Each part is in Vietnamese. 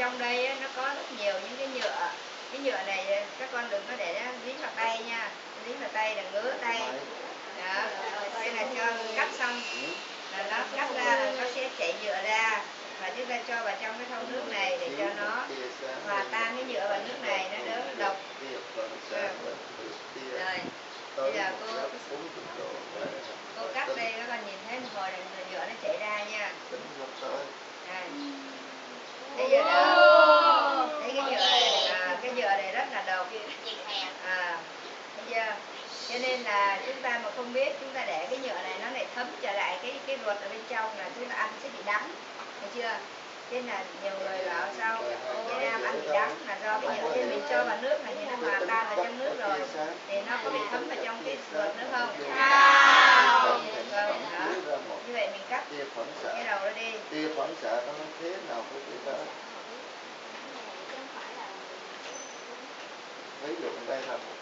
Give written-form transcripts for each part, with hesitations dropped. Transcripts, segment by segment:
trong đây á, nó có rất nhiều những cái nhựa. Cái nhựa này các con đừng có để nó dính vào tay nha. Dính vào tay là ngứa tay. Đó. Đây là cho cắt xong là nó cắt ra là nó sẽ chảy nhựa ra. Và chúng ta cho vào trong cái thau nước này để cho nó hòa tan cái nhựa vào nước này, nó đỡ độc. Rồi, bây giờ cô cắt đây, các con nhìn thấy một hồi là nhựa nó chảy ra nha. Bây giờ đó, thấy cái nhựa này, cái nhựa này rất là độc. Bây giờ, cho nên là chúng ta mà không biết, chúng ta để cái nhựa này nó lại thấm trở lại cái ruột ở bên trong là chúng ta ăn sẽ bị đắng, thấy chưa? Thế là nhiều người bảo sao Việt Nam ăn bị đắng là do cái nhựa, mình cho vào nước này thì nó hòa tan vào trong nước rồi, thì nó có bị thấm vào trong cái ruột nữa không? Vâng, đó. Như vậy mình cắt cái đầu nó đi. Tia phản xạ nó thế nào của cái đó? Ví dụ đây là một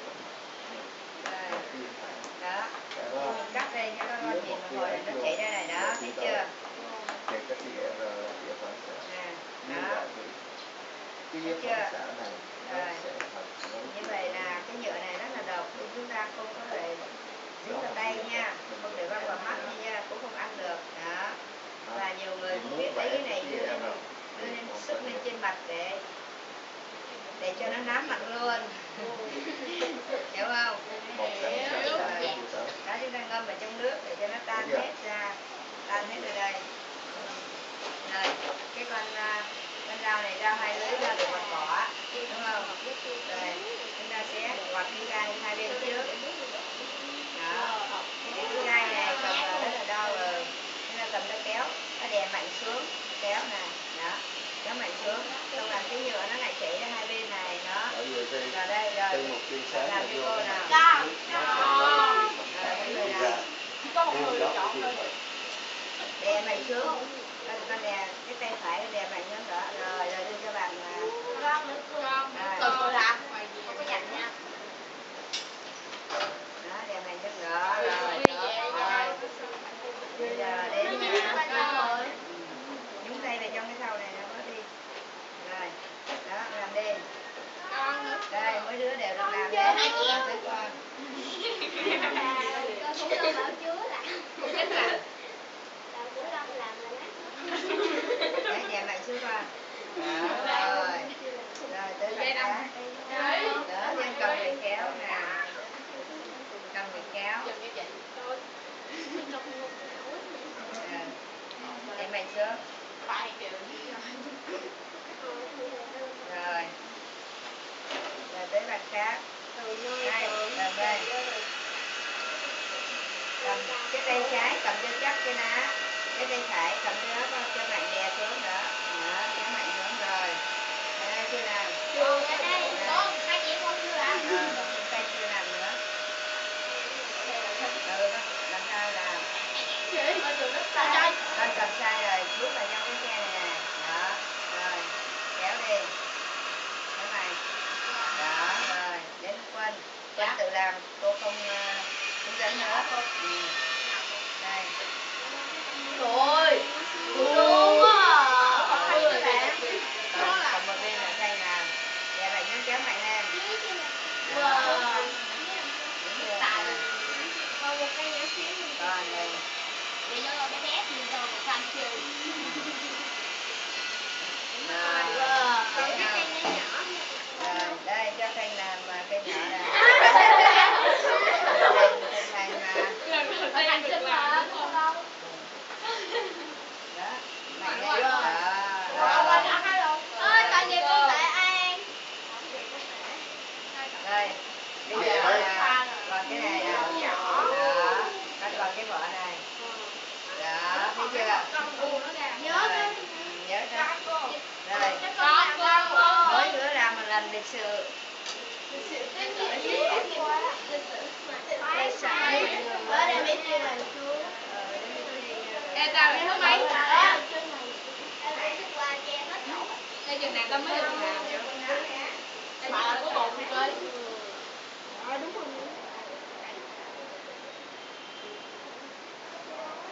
đó, mình cắt đây cho các con nhìn một hồi nó chảy ra này đó, thấy chưa? Thì cái tia phản xạ. Đó. Tia phản xạ này rồi. Như vậy là cái nhựa này rất là độc, nên chúng ta không có thể dính vào tay nha, không để văng vào mắt nha, cũng không ăn được. Đó. Và nhiều người cũng biết lấy cái này đưa lên sức lên trên mặt để cho nó nám mặt luôn. Hiểu không? Đó, chúng ta ngâm vào trong nước để cho nó tan hết ra, tan hết ở đây. Rồi, cái con rau này, rau hai lưỡi ra được mặt cỏ, đúng không? Rồi, chúng ta sẽ quạt cái gai hai bên trước. Đó, cái gai này cầm vào rất là đau rồi. Chúng ta cầm nó kéo, nó đè mạnh xuống, kéo này, đó, kéo mạnh xuống, xong là cái nhựa nó lại chảy ra hai bên này, đó. Vào đây rồi, làm cho cô nào. Cái người nào. Có một người chọn thôi. Đè mạnh xuống, con đè cái tay phải đè mạnh xuống đó, rồi đưa cho bạn Con nữa con. Từ từ làm, không có dành nha. Đó, đè mạnh xuống đó, rồi. Bây giờ đến nhúng tay vào trong cái thau này nó có đi. Rồi, đó, làm đi. Đây, mấy đứa đều được làm đấy. Tới con. Con cũng đâu bảo chúa là. Chết là. Cũng đâu làm là Đấy, đè mạnh xuống con. Đó, rồi. Rồi, tới bạn cá. Đó, em cầm người kéo nè. Cầm người kéo. Đè mạnh xuống. Rồi. Rồi tới bạn khác. Đây, cầm đây. Cầm cái tay trái cầm cho chắc cái ná. Cái tay phải cầm cho nó cho mạnh đè xuống nữa. Đó, kéo mạnh xuống rồi. Đây, chưa làm. cái đây, con, hai chị con chưa làm. Tay chưa làm nữa. Làm sao làm. Con cầm sai rồi, bước vào trong cái xe này nè. Đó, rồi, kéo đi. Kéo này. Đó, rồi, đến Quân. Quân tự làm, cô không hướng dẫn nữa. Đây. Rồi. Luôn á. Còn một bên là thay làm. Để bạn nhớ kéo mạnh lên. Còn một cây nhỏ xíu. Còn đây. Vì nó là bé bé thì rồi một thanh chưa. Còn cái cây nhỏ nhỏ. Rồi, đây cho Khanh làm cây nhỏ này. Đây, Anh được làm. đó, mạnh lên. Ơi, còn gì con tại An. Đây, bây giờ là còn cái này nè. Đó, con còn cái vỏ này. Đó, thấy chưa? Nhớ đó. Nhớ đó. Rồi, mỗi đứa làm một lần lịch sự. Ở đây biết chưa là chú. Ê, tao lại thứ mấy? Đây chừng nào tao mới được làm. Bà có bột đi coi. Đúng rồi.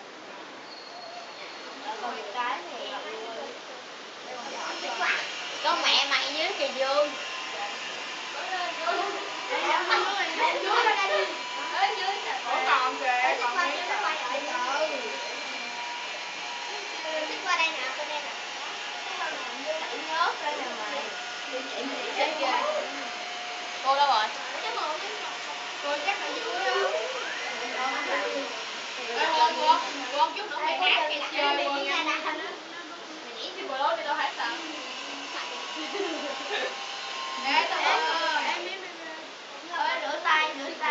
Còn cái này Cô đâu rồi? Cô chắc là vui không? Cô chút nữa mày hát cái chơi đi. Mày nhảy trên bờ lối đi đâu hát sao? Nè tao Ơi rửa tay.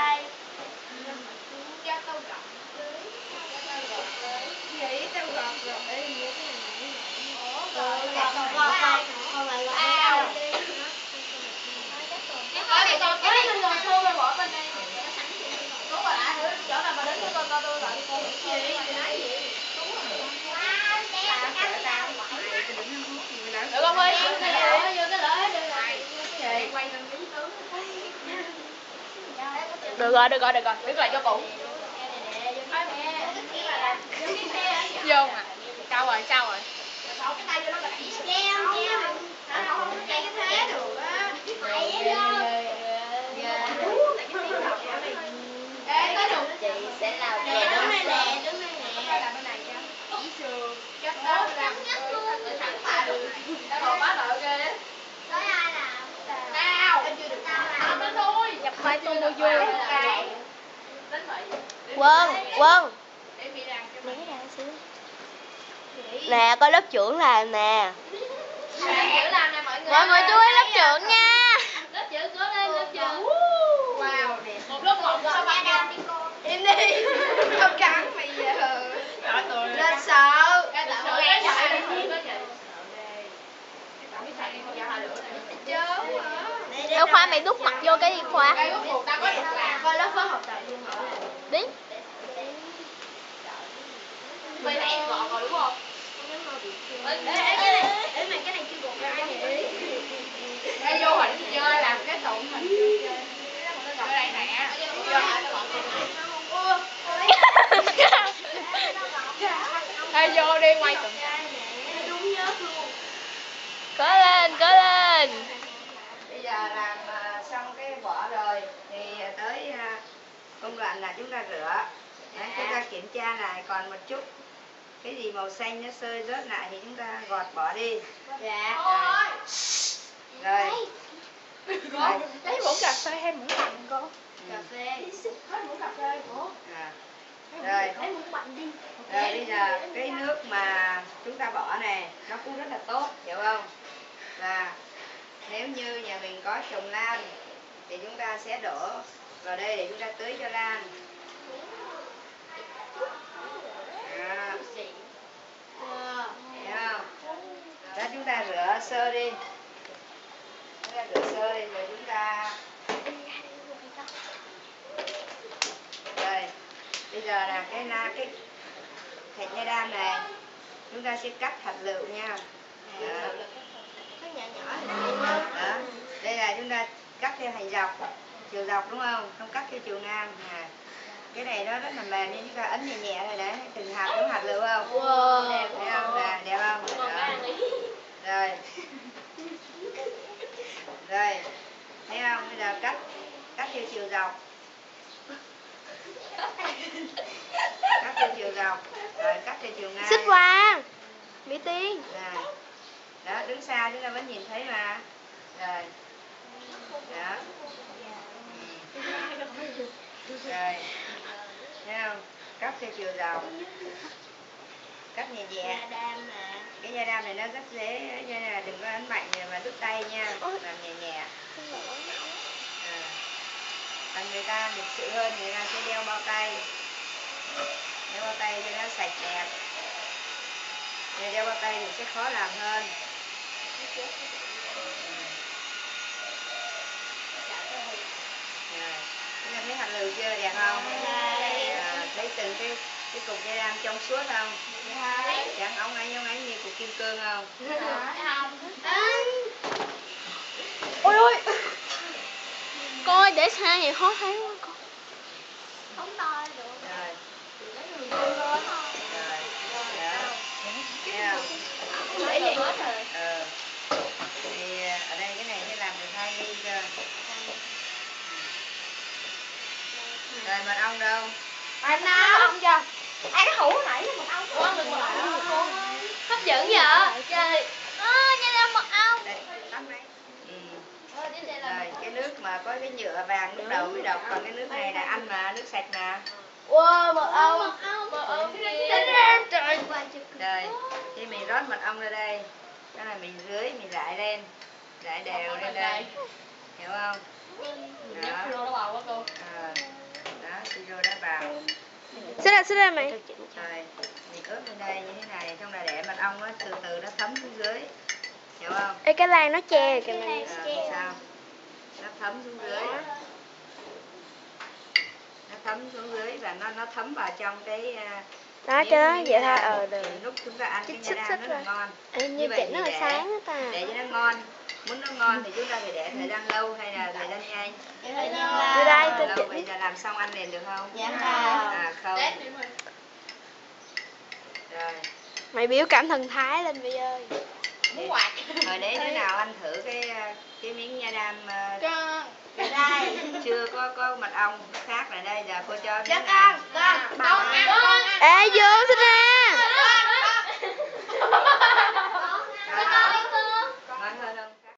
cho tao gặm. Vậy tao gọt rồi để mua cái này. Cái này ngồi xô rồi bỏ bên đây. Đúng rồi đã thử chỗ nào mà đến cho tôi gọi cô. Được không ơi? Vô cái lỡ hết được rồi. Quay lên cái tướng. Được rồi, đứng lại cho cụ. Vô mà. Sao rồi? Cái tay vô nó là Cái thế được á. Ê, tới được. Chị sẽ làm Đứng đây nè. Bên này cho. Chỉ sườn, chất đó làm thẳng mà được. Đã đồ bá lợi ghê á. Tới ai làm? Tao. Em chưa được làm lên thôi. Nhập vai tôi vui vui. Đến vậy. Quân Để bị làm cho lấy mày. cái ra xíu. Nè coi lớp trưởng làm nè. Sẽ làm nè mọi người. Mọi người chú ý lớp trưởng nha. Lớp trưởng cố lên lớp trưởng. wow đẹp. Một lớp một sao bằng nhau. Im đi. Không cắn mày giờ. Lên sợ. Cái tạo lửa cái chạy đi. Chớ Đâu Khoa mày đút mặt vô cái gì Khoa? Đây cuối cùng tao có được làm. coi lớp phó học tập luôn hả? Đi. Mày là em gọn rồi đúng không? Cái này chưa gọt ra vậy. Ê vô hình chơi làm cái tụng hình chơi. Ở đây nè. Ê vô đi quay tụng. Đúng nhớ luôn. Cố lên. Bây giờ làm xong cái vỏ rồi thì tới công đoạn là chúng ta rửa. Đấy, chúng ta kiểm tra lại còn một chút cái gì màu xanh nó rơi rớt lại thì chúng ta gọt bỏ đi. Dạ. Rồi. Lấy muỗng cà phê hay muỗng bằng cô? Cà phê. Hết muỗng cà phê của. Rồi. Lấy muỗng bạnh đi. Rồi bây giờ cái nước mà chúng ta bỏ này nó cũng rất là tốt, hiểu không? Và nếu như nhà mình có trồng lan thì chúng ta sẽ đổ vào đây để chúng ta tưới cho lan. Đó. Hiểu không? Đó, chúng ta rửa sơ đi. Chúng ta rửa sơ đi rồi chúng ta. Rồi. Bây giờ là cái thạch nha đam này chúng ta sẽ cắt hạt lựu nha. Đó. Đó. Đây là chúng ta cắt theo hành dọc, chiều dọc đúng không? Không cắt theo chiều ngang. Cái này nó rất là mềm nên chúng ta ấn nhẹ nhẹ thôi đấy, từng hạt giống hạt lựu không? Wow. Đẹp không? Nè, đẹp không? Đó. Rồi. Rồi. Thấy không? Bây giờ cắt theo chiều dọc. Cắt theo chiều dọc, rồi cắt theo chiều ngang. Xích qua. Mỹ Tiên. Rồi. Đó, đứng xa chúng ta vẫn nhìn thấy mà. Rồi. Đó. Rồi. Thấy không? Cắt theo chiều dọc. Cắt nhẹ nhẹ. Cái nha đam này nó rất dễ cho nên là đừng có ấn mạnh mà đứt tay nha. Làm nhẹ nhẹ. Còn người ta lịch sự hơn người ta sẽ đeo bao tay. Đeo bao tay cho nó sạch đẹp. Nếu đeo bao tay thì sẽ khó làm hơn. Chúng ta thấy hạt lựu chưa, đẹp không? Thấy từng cái cục dây đam trong suốt không? Chẳng óng ánh như cục kim cương không? Ôi. Coi để xa thì khó thấy quá con. Không to được. Rồi. Rồi. Đó. Thấy không? Để vậy hết rồi. Thì ở đây cái này sẽ làm được 2 ly cơ. Rồi mật ong đâu? Anh nào? Ông chưa? Ai cái hũ nãy là mật ong. Ủa đừng mật ong. Hấp dẫn vậy? Trời. Nha đam mật ong. Đây, tắt máy. Rồi cái nước mà có cái nhựa vàng lúc đầu mới độc, còn cái nước này là ăn mà, nước sạch mà. Wow, mật ong. Mật ong trời. Rồi khi mình rót mật ong ra đây, đó là mình rưới, mình rải lên, rải đều lên đây, hiểu không? Đó. Siro nó vào quá cô. Đó, siro đã vào. Xích ra mày. Rồi mình ướp lên đây như thế này, xong là để mật ong nó từ từ nó thấm xuống dưới, hiểu không? Ê, cái lan nó che kìa mày. Sao? Nó thấm xuống dưới. Nó thấm xuống dưới và nó thấm vào trong cái Đó chứ, vậy thôi, được. lúc chúng ta ăn cái nha đam Xích rất là rồi. ngon. Ê, như vậy chị thì nó là sáng đó ta. để cho nó ngon, muốn nó ngon thì chúng ta phải để thời gian lâu hay là thời gian nhanh? Từ đây tôi Lâu chỉnh. vậy là làm xong ăn liền được không? Dạ Không. Test đi mình. Rồi. Mày biểu cảm thần thái lên bây ơi. Muốn quạt. Hồi đấy đứa nào ăn thử cái miếng nha đam Con. đây chưa có mật ong khác là đây, giờ cô cho Cho miếng nào? con ăn. Ê, vô xích ra.